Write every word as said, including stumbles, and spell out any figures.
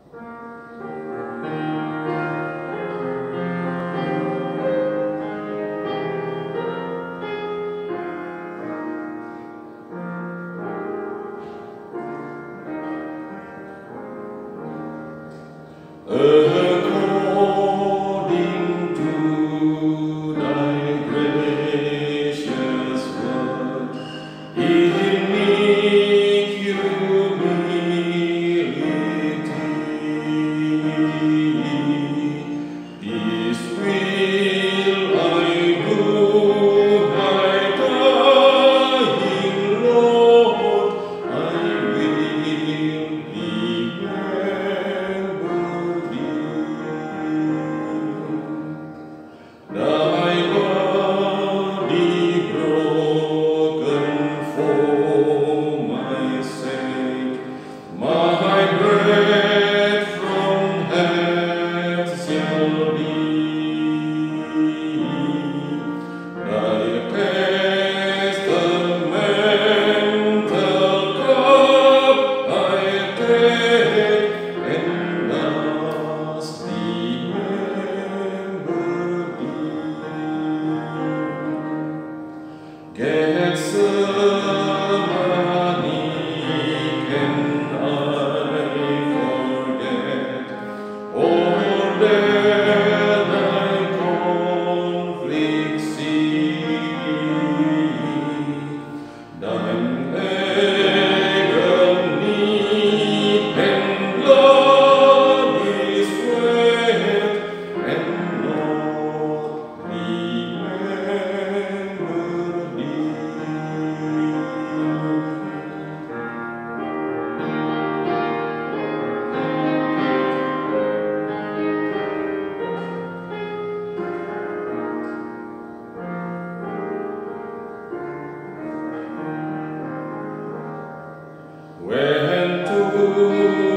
According to thy gracious word, in meek humility, this will I do, my dying Lord, I will remember Thy body broken for my sake, my bread from heaven shall be. Thy testamental cup I take, and thus remember Gethsemane, can I forget, or dare thy conflict see? Thine agony and bloody sweat, and not remember thee. When to